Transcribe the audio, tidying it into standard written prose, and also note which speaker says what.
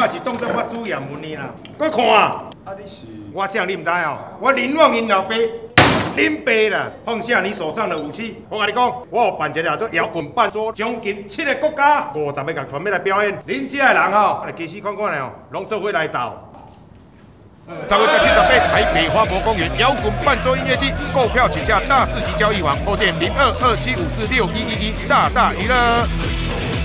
Speaker 1: 嘛是当作我输赢文呢啦。搁看啊！
Speaker 2: 你是？
Speaker 1: 我啥你唔知哦？我林旺因老爸。 林爸啦，放下你手上的武器。我跟你讲，我有办一个做摇滚伴奏，将近7个国家50个乐团要来表演。恁这的人吼，来其实看看哦，拢做伙来斗。10月17日台北花博公园摇滚伴奏音乐季，购票请洽大市集交易网或电0227546111大大娱乐。